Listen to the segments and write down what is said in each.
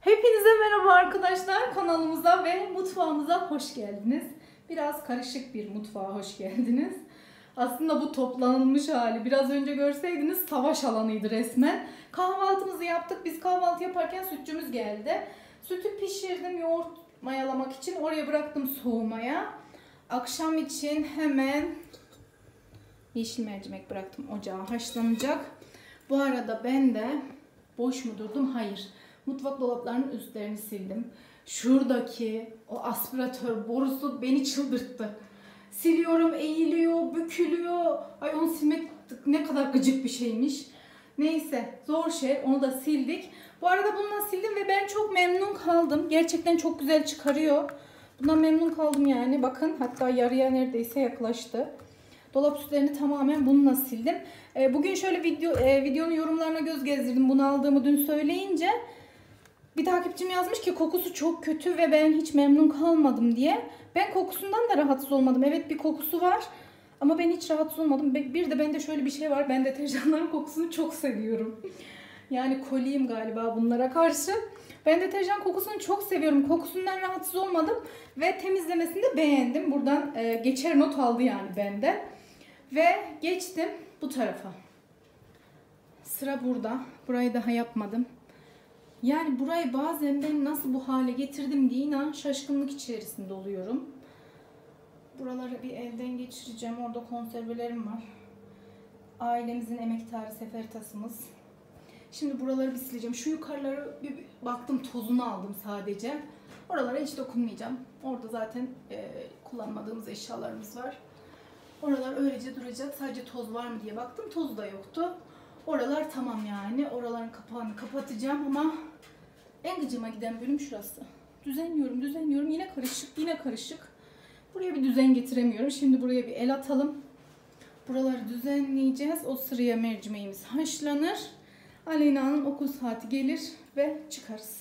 Hepinize merhaba arkadaşlar. Kanalımıza ve mutfağımıza hoş geldiniz. Biraz karışık bir mutfağa hoş geldiniz. Aslında bu toplanılmış hali. Biraz önce görseydiniz savaş alanıydı resmen. Kahvaltımızı yaptık. Biz kahvaltı yaparken sütçümüz geldi. Sütü pişirdim yoğurt mayalamak için. Oraya bıraktım soğumaya. Akşam için hemen yeşil mercimek bıraktım ocağa haşlanacak. Bu arada ben de boş mu durdum? Hayır. Mutfak dolaplarının üstlerini sildim. Şuradaki o aspiratör borusu beni çıldırttı. Siliyorum, eğiliyor, bükülüyor. Ay onu silmek ne kadar gıcık bir şeymiş. Neyse zor şey, onu da sildik. Bu arada bununla sildim ve ben çok memnun kaldım. Gerçekten çok güzel çıkarıyor. Bundan memnun kaldım yani. Bakın hatta yarıya neredeyse yaklaştı. Dolap üstlerini tamamen bununla sildim. Bugün şöyle videonun yorumlarına göz gezdirdim. Bunu aldığımı dün söyleyince. Bir takipçim yazmış ki kokusu çok kötü ve ben hiç memnun kalmadım diye. Ben kokusundan da rahatsız olmadım. Evet bir kokusu var ama ben hiç rahatsız olmadım. Bir de bende şöyle bir şey var. Ben deterjanların kokusunu çok seviyorum. Yani koliyim galiba bunlara karşı. Ben deterjan kokusunu çok seviyorum. Kokusundan rahatsız olmadım ve temizlemesini de beğendim. Buradan geçer not aldı yani bende. Ve geçtim bu tarafa. Sıra burada. Burayı daha yapmadım. Yani burayı bazen ben nasıl bu hale getirdim diye inan şaşkınlık içerisinde oluyorum. Buraları bir elden geçireceğim. Orada konservelerim var. Ailemizin emektarı sefertasımız. Şimdi buraları bir sileceğim. Şu yukarıları bir baktım tozunu aldım sadece. Oralara hiç dokunmayacağım. Orada zaten kullanmadığımız eşyalarımız var. Oralar öylece duracak. Sadece toz var mı diye baktım. Toz da yoktu. Oralar tamam yani. Oraların kapağını kapatacağım ama en gıcıma giden bölüm şurası. Düzenliyorum. Yine karışık. Buraya bir düzen getiremiyorum. Şimdi buraya bir el atalım. Buraları düzenleyeceğiz. O sıraya mercimeğimiz haşlanır. Aleyna'nın okul saati gelir ve çıkarız.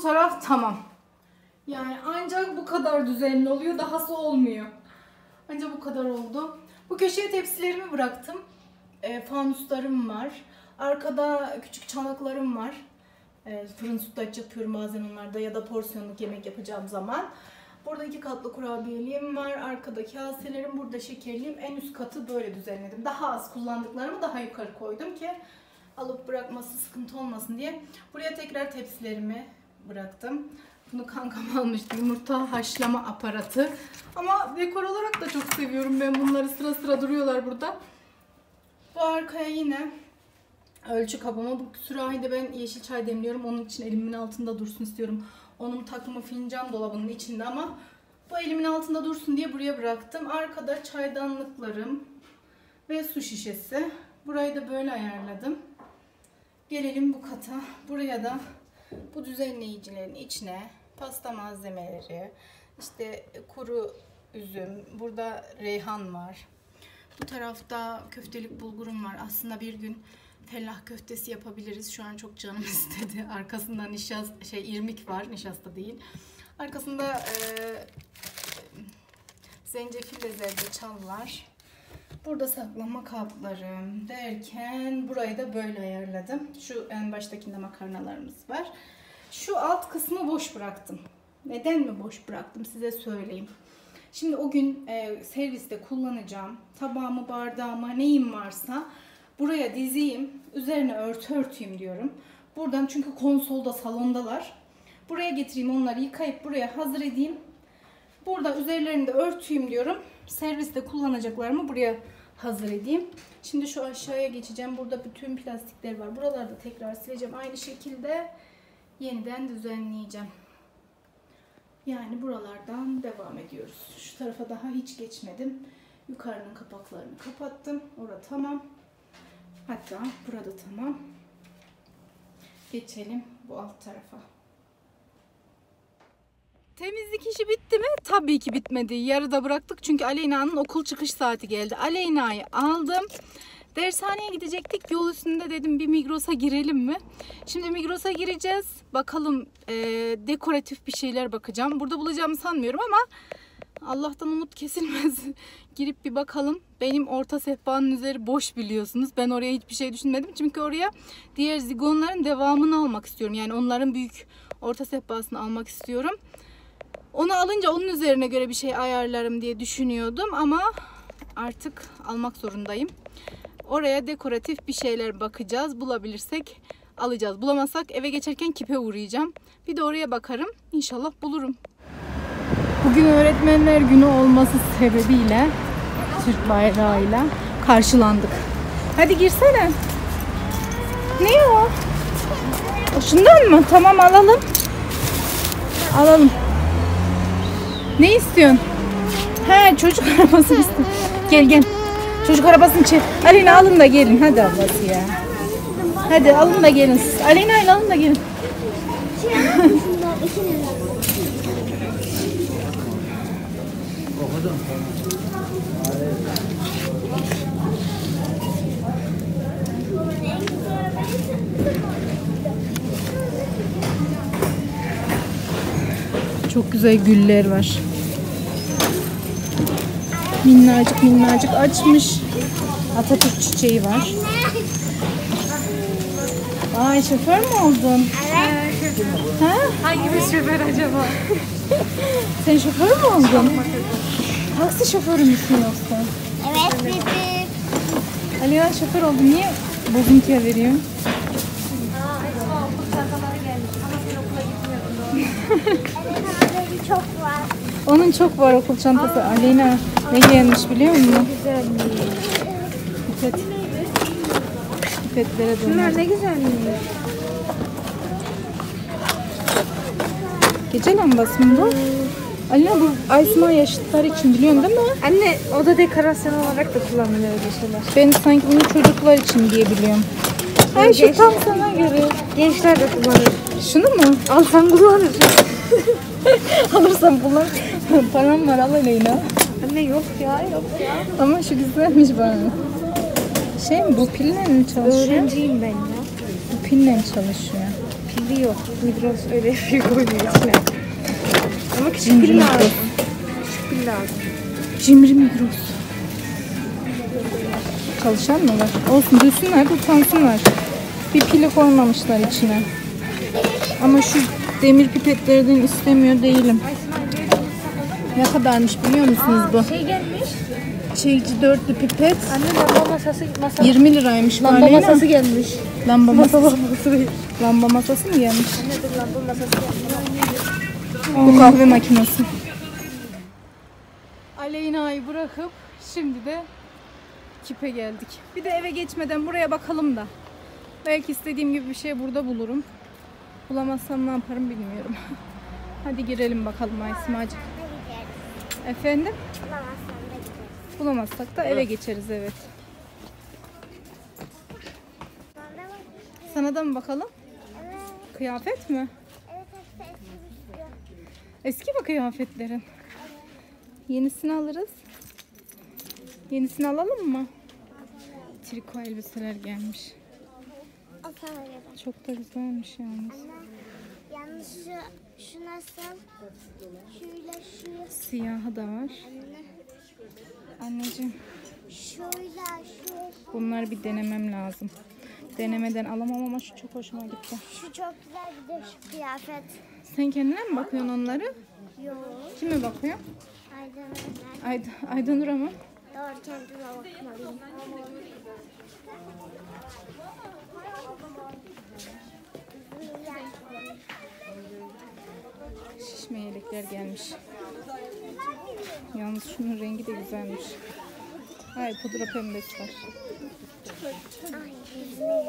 taraf tamam. Yani ancak bu kadar düzenli oluyor. Dahası olmuyor. Ancak bu kadar oldu. Bu köşeye tepsilerimi bıraktım. Fanuslarım var. Arkada küçük çanaklarım var. Fırın sütlaç yapıyorum bazen onlarda ya da porsiyonluk yemek yapacağım zaman. Burada 2 katlı kurabiyeliğim var. Arkada kaselerim, burada şekerliyim. En üst katı böyle düzenledim. Daha az kullandıklarımı daha yukarı koydum ki alıp bırakması sıkıntı olmasın diye. Buraya tekrar tepsilerimi bıraktım. Bunu kankam almıştı. Yumurta haşlama aparatı. Ama dekor olarak da çok seviyorum ben bunları. Sıra sıra duruyorlar burada. Bu arkaya yine ölçü kabıma. Bu sürahide ben yeşil çay demliyorum. Onun için elimin altında dursun istiyorum. Onun takımı fincan dolabının içinde ama bu elimin altında dursun diye buraya bıraktım. Arkada çaydanlıklarım ve su şişesi. Burayı da böyle ayarladım. Gelelim bu kata. Buraya da bu düzenleyicilerin içine pasta malzemeleri, işte kuru üzüm, burada reyhan var. Bu tarafta köftelik bulgurum var. Aslında bir gün fellah köftesi yapabiliriz. Şu an çok canım istedi. Arkasında irmik var. Nişasta değil. Arkasında zencefil ve zerdeçal var. Burada saklama kaplarım derken burayı da böyle ayarladım. Şu en baştakinde makarnalarımız var. Şu alt kısmı boş bıraktım. Neden mi boş bıraktım size söyleyeyim. Şimdi o gün serviste kullanacağım tabağımı, bardağımı, neyim varsa buraya dizeyim. Üzerine örtü örteyim diyorum. Buradan çünkü konsolda, salondalar. Buraya getireyim, onları yıkayıp buraya hazır edeyim. Burada üzerlerini de örteyim diyorum. Serviste kullanacaklarımı buraya hazır edeyim. Şimdi şu aşağıya geçeceğim. Burada bütün plastikler var. Buralarda tekrar sileceğim. Aynı şekilde yeniden düzenleyeceğim. Yani buralardan devam ediyoruz. Şu tarafa daha hiç geçmedim. Yukarının kapaklarını kapattım. Orada tamam. Hatta burada tamam. Geçelim bu alt tarafa. Temizlik işi bitti mi? Tabii ki bitmedi. Yarıda bıraktık çünkü Aleyna'nın okul çıkış saati geldi. Aleyna'yı aldım. Dershaneye gidecektik. Yol üstünde dedim bir Migros'a girelim mi? Şimdi Migros'a gireceğiz. Bakalım dekoratif bir şeyler bakacağım. Burada bulacağımı sanmıyorum ama Allah'tan umut kesilmez. Girip bir bakalım. Benim orta sehpanın üzeri boş biliyorsunuz. Ben oraya hiçbir şey düşünmedim. Çünkü oraya diğer zigonların devamını almak istiyorum. Yani onların büyük orta sehpasını almak istiyorum. Onu alınca onun üzerine göre bir şey ayarlarım diye düşünüyordum. Ama artık almak zorundayım. Oraya dekoratif bir şeyler bakacağız. Bulabilirsek alacağız. Bulamazsak eve geçerken Kip'e uğrayacağım. Bir de oraya bakarım. İnşallah bulurum. Bugün öğretmenler günü olması sebebiyle Türk bayrağıyla karşılandık. Hadi girsene. Ne o? O şundan mı? Tamam alalım. Alalım. Ne istiyorsun? He çocuk arabası istiyorum. Gel gel. Çocuk arabasını çek. Aleyna alın da gelin. Hadi ablası ya. Hadi alın da gelin siz. Aleyna ile alın da gelin. Çok güzel güller var. Minnacık minnacık açmış. Atatürk çiçeği var. Ay şoför mü oldun? Evet. Ha? Hangi bir şoför acaba? Sen şoför mü oldun? Taksi şoförü müsün yoksa? Evet bebeğim. Aliya şoför oldu. Niye bozuntuya veriyorsun? Okul çantaları gelmiş ama sen okula gitmiyordun. Evet çok var. Onun çok var okul çantası. Aleyna ne gelmiş biliyor musun? Güzel. İpet. İpetlere dönüyor. Bunlar ne güzelmiş. Gece lambası mı bu? Aleyna bu Aysma yaşlılar için biliyorsun değil mi? Anne o da dekorasyon olarak da kullanılıyor öyle şeyler. Ben sanki bunu çocuklar için diye biliyorum. Ay şu tam sana göre. Gençler de kullanır. Şunu mu? Alsan kullanır. Alırsam kullan. Param var al Aleyna. Anne yok ya yok ya. Ama şu güzelmiş bana. Şey mi bu pille mi çalışıyor? Öğrenciyim ben ya. Bu pille mi çalışıyor? Pille veriyor. Migros öyle bir koymuyor içine. Ama küçük bir lazım. Küçük bir lazım. Cimri Migros. Çalışan mı var? Olsun, duysunlar, utansınlar. Bir pili koymamışlar içine. Ama şu demir pipetlerden istemiyor değilim. Ne kadarmış biliyor musunuz bu? Şey gelmiş. Çeyici dörtlü pipet. Anne lamba masası. 20 liraymış. Lamba Aleyna. masası gelmiş. Lamba masası. Lambası değil. Lamba masası mı gelmiş? Anne dur lamba masası gelmiş. Bu kahve makinesi. Aleyna'yı bırakıp şimdi de Kip'e geldik. Bir de eve geçmeden buraya bakalım da. Belki istediğim gibi bir şey burada bulurum. Bulamazsam ne yaparım bilmiyorum. Hadi girelim bakalım Aysimacığım. Efendim? Bulamazsak da eve geçeriz, evet. Sana da mı bakalım? Kıyafet mi? Eski mi kıyafetlerin? Yenisini alırız. Yenisini alalım mı? Triko elbiseler gelmiş. Çok da güzelmiş yalnız. Yalnız şu nasıl? Şöyle şu. Siyahı da var. Anneciğim, Şöyle şu. bunları bir denemem lazım. Denemeden alamam ama şu çok hoşuma gitti. Şu çok güzel bir de şu kıyafet. Sen kendine mi bakıyorsun onları? Yok. Kime bakıyor? Aydınlar. Aydanur'a mı? Doğru kendime bakmalıyım. Şişme yelekler gelmiş. Yalnız şunun rengi de güzelmiş. Ay, pudra pembesi var. Ay yüzüne.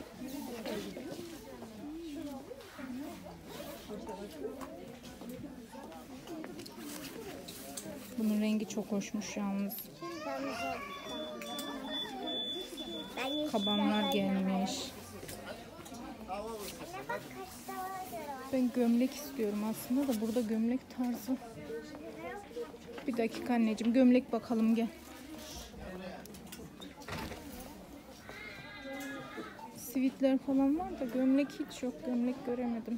Bunun rengi çok hoşmuş yalnız. Kabanlar gelmiş. Ben gömlek istiyorum aslında da burada gömlek tarzı. Bir dakika anneciğim, gömlek bakalım, gel. Sivitler falan var da gömlek hiç yok. Gömlek göremedim.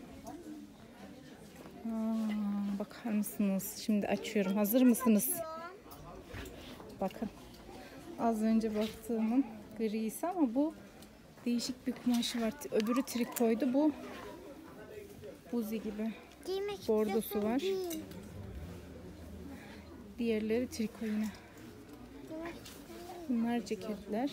Bakar mısınız? Şimdi açıyorum. Hazır mısınız? Bakın. Az önce baktığımın grisi ama bu değişik bir kumaşı var. Öbürü trikoydu. Bu buzi gibi. Giymek Bordosu istiyorsan var. giy. Diğerleri triko yine. Bunlar ceketler.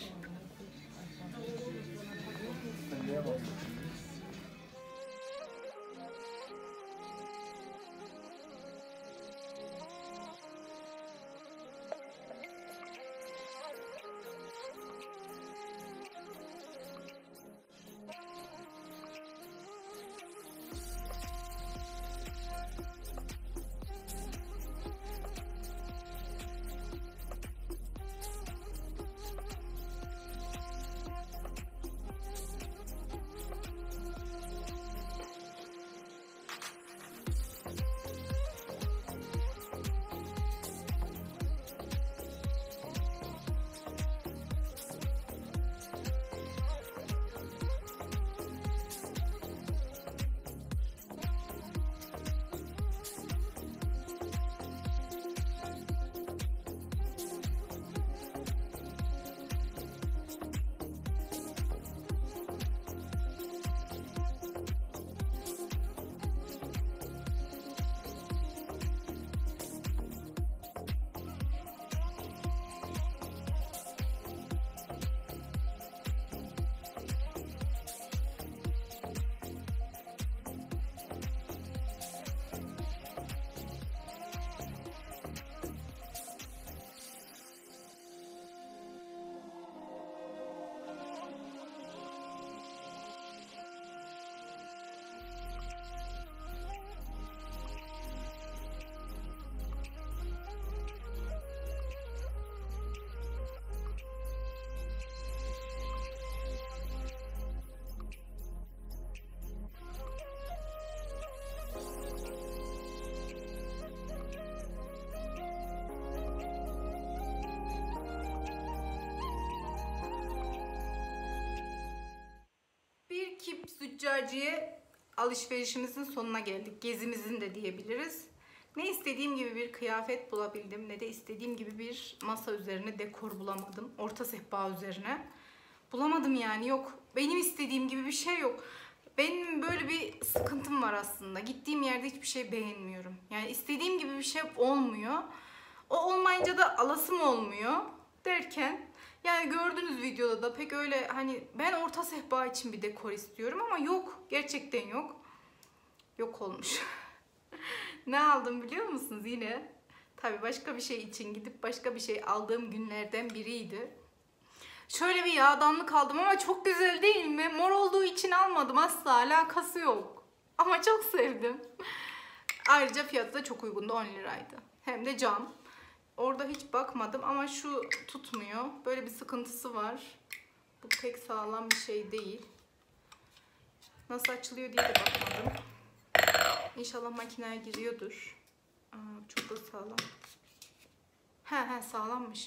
Kip züccaciye alışverişimizin sonuna geldik. Gezimizin de diyebiliriz. Ne istediğim gibi bir kıyafet bulabildim ne de istediğim gibi bir masa üzerine dekor bulamadım. Orta sehpa üzerine. Bulamadım yani, yok. Benim istediğim gibi bir şey yok. Benim böyle bir sıkıntım var aslında. Gittiğim yerde hiçbir şey beğenmiyorum. Yani istediğim gibi bir şey olmuyor. O olmayınca da alasım olmuyor derken, yani gördüğünüz videoda da pek öyle, hani ben orta sehpa için bir dekor istiyorum ama yok. Gerçekten yok. Yok olmuş. Ne aldım biliyor musunuz yine? Tabii başka bir şey için gidip başka bir şey aldığım günlerden biriydi. Şöyle bir yağdanlık aldım ama çok güzel değil mi? Mor olduğu için almadım. Asla alakası yok. Ama çok sevdim. Ayrıca fiyatı da çok uygundu. 10 liraydı. Hem de cam. Orada hiç bakmadım ama şu tutmuyor. Böyle bir sıkıntısı var. Bu pek sağlam bir şey değil. Nasıl açılıyor diye de bakmadım. İnşallah makineye giriyordur. Çok da sağlam. He sağlammış.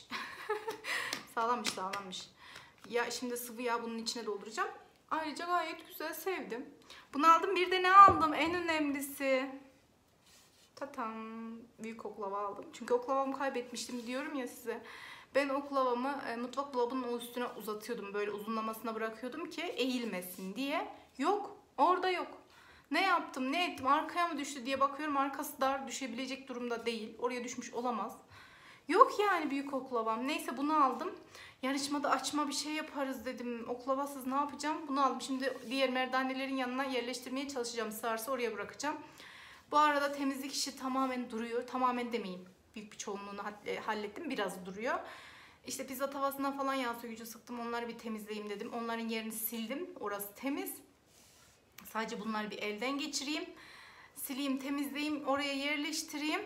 Sağlammış. Ya şimdi sıvı yağ bunun içine dolduracağım. Ayrıca gayet güzel, sevdim. Bunu aldım. Bir de ne aldım? En önemlisi. Tatam. Büyük oklava aldım. Çünkü oklavamı kaybetmiştim diyorum ya size. Ben oklavamı mutfak dolabının üstüne uzatıyordum. Böyle uzunlamasına bırakıyordum ki eğilmesin diye. Yok. Orada yok. Ne yaptım, ne ettim, arkaya mı düştü diye bakıyorum. Arkası dar, düşebilecek durumda değil. Oraya düşmüş olamaz. Yok yani büyük oklavam. Neyse bunu aldım. Yarışmada açma bir şey yaparız dedim. Oklavasız ne yapacağım? Bunu aldım. Şimdi diğer merdanelerin yanına yerleştirmeye çalışacağım. Sığarsa oraya bırakacağım. Bu arada temizlik işi tamamen duruyor. Tamamen demeyeyim. Büyük bir çoğunluğunu hallettim. Biraz duruyor. İşte pizza tavasından falan yağ sökücü sıktım. Onları bir temizleyeyim dedim. Onların yerini sildim. Orası temiz. Sadece bunları bir elden geçireyim. Sileyim, temizleyeyim. Oraya yerleştireyim.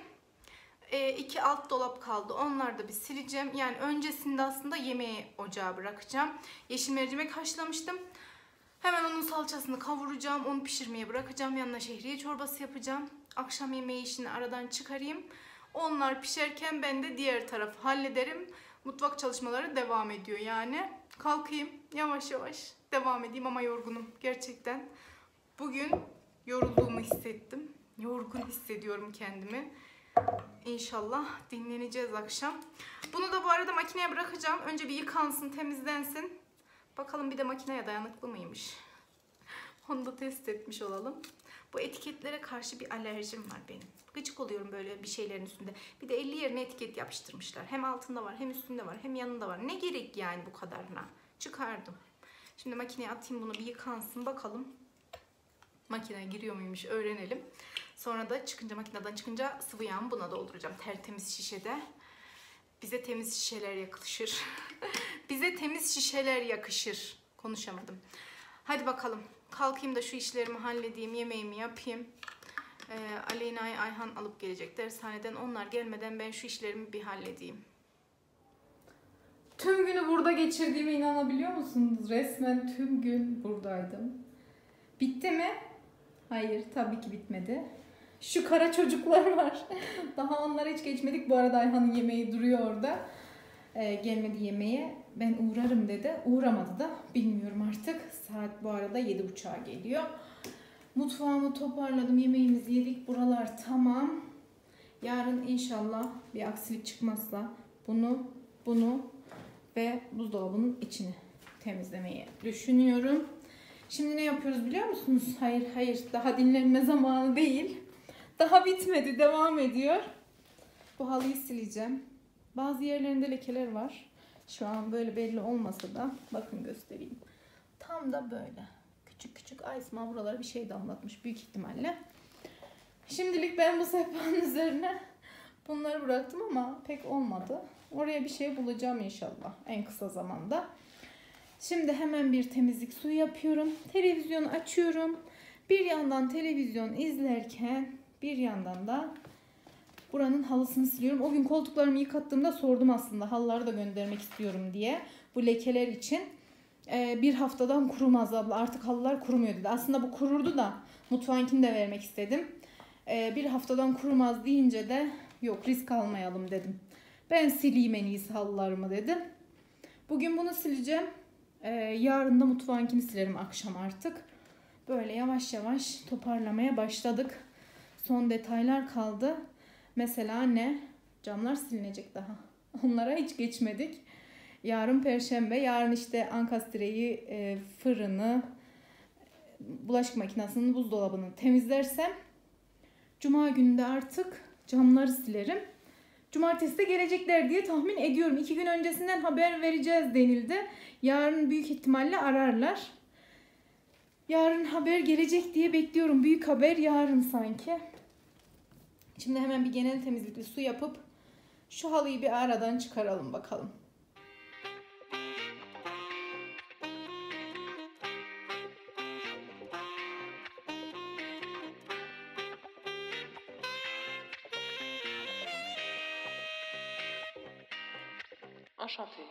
2 alt dolap kaldı. Onları da bir sileceğim. Yani öncesinde aslında yemeği ocağa bırakacağım. Yeşil mercimek haşlamıştım. Hemen onun salçasını kavuracağım. Onu pişirmeye bırakacağım. Yanına şehriye çorbası yapacağım. Akşam yemeği işini aradan çıkarayım. Onlar pişerken ben de diğer tarafı hallederim. Mutfak çalışmaları devam ediyor yani. Kalkayım. Yavaş yavaş devam edeyim ama yorgunum. Gerçekten bugün yorulduğumu hissettim. Yorgun hissediyorum kendimi. İnşallah dinleneceğiz akşam. Bunu da bu arada makineye bırakacağım. Önce bir yıkansın, temizlensin. Bakalım bir de makineye dayanıklı mıymış. Onu da test etmiş olalım. Bu etiketlere karşı bir alerjim var benim. Gıcık oluyorum böyle bir şeylerin üstünde. Bir de 50 yerine etiket yapıştırmışlar. Hem altında var, hem üstünde var, hem yanında var. Ne gerek yani bu kadarına? Çıkardım. Şimdi makineye atayım, bunu bir yıkansın bakalım. Makineye giriyor muymuş öğrenelim. Sonra da makineden çıkınca sıvı yağımı buna dolduracağım. Tertemiz şişede. Bize temiz şişeler yakışır. Bize temiz şişeler yakışır. Konuşamadım. Hadi bakalım. Kalkayım da şu işlerimi halledeyim. Yemeğimi yapayım. Aleyna'yı Ayhan alıp gelecek dershaneden. Onlar gelmeden ben şu işlerimi bir halledeyim. Tüm günü burada geçirdiğime inanabiliyor musunuz? Resmen tüm gün buradaydım. Bitti mi? Hayır, tabii ki bitmedi. Şu kara çocuklar var. Daha onlara hiç geçmedik. Bu arada Ayhan'ın yemeği duruyor orada. Gelmedi yemeğe. Ben uğrarım dedi. Uğramadı da. Bilmiyorum artık. Saat bu arada 7.30'a geliyor. Mutfağımı toparladım. Yemeğimizi yedik. Buralar tamam. Yarın inşallah bir aksilik çıkmazsa bunu ve buzdolabının içini temizlemeyi düşünüyorum. Şimdi ne yapıyoruz biliyor musunuz? Hayır. Daha dinlenme zamanı değil. Daha bitmedi. Devam ediyor. Bu halıyı sileceğim. Bazı yerlerinde lekeler var. Şu an böyle belli olmasa da bakın göstereyim. Tam da böyle. Küçük Aysma buralara bir şey damlatmış büyük ihtimalle. Şimdilik ben bu sehpanın üzerine bunları bıraktım ama pek olmadı. Oraya bir şey bulacağım inşallah en kısa zamanda. Şimdi hemen bir temizlik suyu yapıyorum. Televizyonu açıyorum. Bir yandan televizyon izlerken bir yandan da buranın halısını siliyorum. O gün koltuklarımı yıkattığımda sordum aslında halıları da göndermek istiyorum diye. Bu lekeler için. Bir haftadan kurumaz abla, artık halılar kurumuyor dedi. Aslında bu kururdu da mutfağınkini de vermek istedim. Bir haftadan kurumaz deyince de yok risk almayalım dedim. Ben sileyim en iyisi halılarımı dedim. Bugün bunu sileceğim. Yarın da mutfağınkini silerim akşam artık. Böyle yavaş yavaş toparlamaya başladık. Son detaylar kaldı. Mesela ne? Camlar silinecek daha. Onlara hiç geçmedik. Yarın Perşembe. Yarın işte ankastreyi, fırını, bulaşık makinesinin, buzdolabını temizlersem Cuma günü de artık camları silerim. Cumartesi de gelecekler diye tahmin ediyorum. 2 gün öncesinden haber vereceğiz denildi. Yarın büyük ihtimalle ararlar. Yarın haber gelecek diye bekliyorum. Büyük haber yarın sanki. Şimdi hemen bir genel temizlikli su yapıp şu halıyı bir aradan çıkaralım bakalım. Enchanté.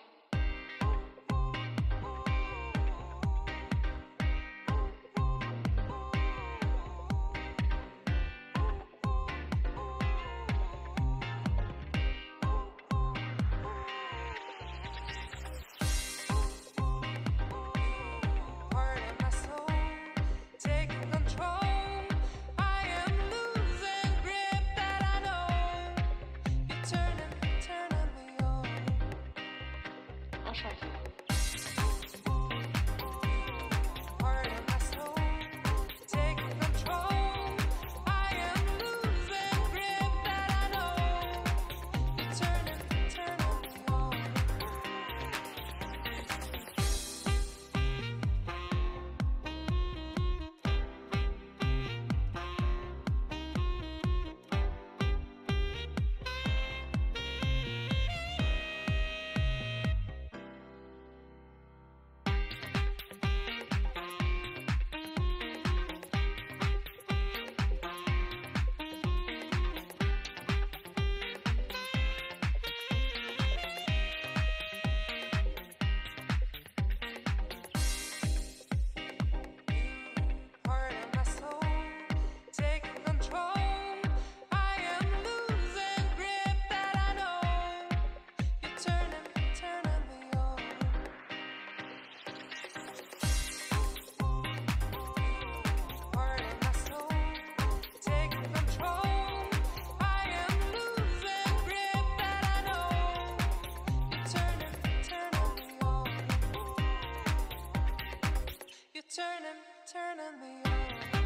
Turning me on.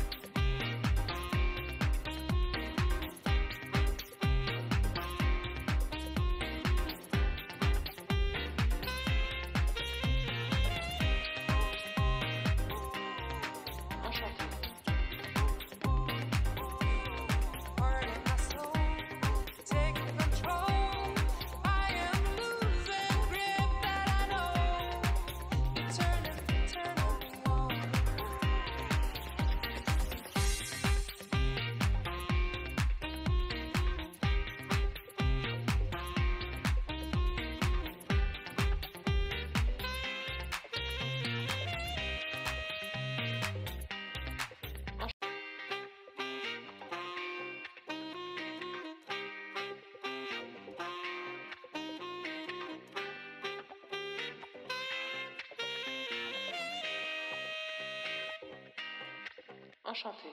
Enchanté.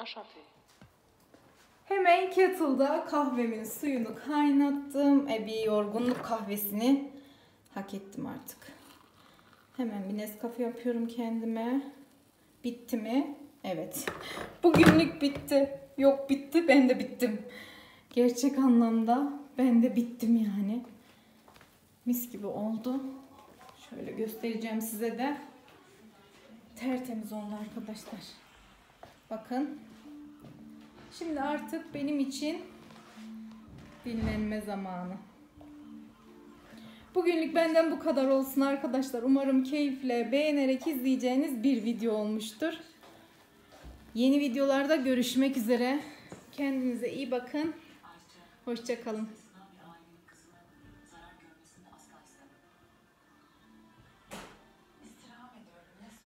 Enchanté. Hemen kettle'da kahvemin suyunu kaynattım. Bir yorgunluk kahvesini hak ettim artık. Hemen bir Nescafe yapıyorum kendime. Bitti mi? Evet. Bugünlük bitti. Yok bitti, ben de bittim. Gerçek anlamda ben de bittim yani. Mis gibi oldu. Şöyle göstereceğim size de. Tertemiz oldu arkadaşlar. Bakın. Şimdi artık benim için dinlenme zamanı. Bugünlük benden bu kadar olsun arkadaşlar. Umarım keyifle, beğenerek izleyeceğiniz bir video olmuştur. Yeni videolarda görüşmek üzere. Kendinize iyi bakın. Hoşça kalın.